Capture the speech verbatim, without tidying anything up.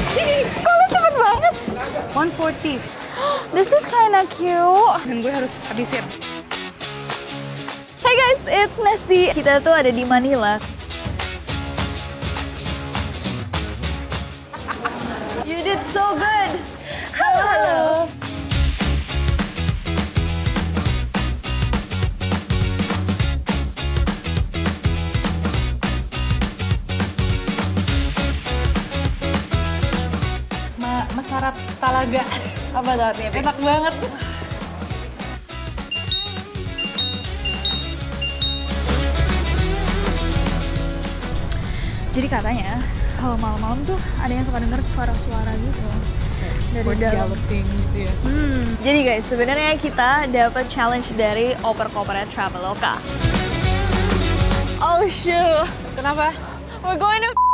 Kok lu cepet banget? one forty. This is kinda cute. Dan gue harus habisin. Hey guys, it's Nessie. Kita tuh ada di Manila. You did so good. Halo, halo. Ma Masarap Talaga. Apa tuh artinya? Enak banget. Jadi katanya kalau malam-malam tuh ada yang suka denger suara-suara gitu dari Horse dalam. galloping gitu ya. Hmm. Jadi guys, sebenarnya kita dapat challenge dari oper-kopernya Traveloka. Oh shoot. Kenapa? We're going to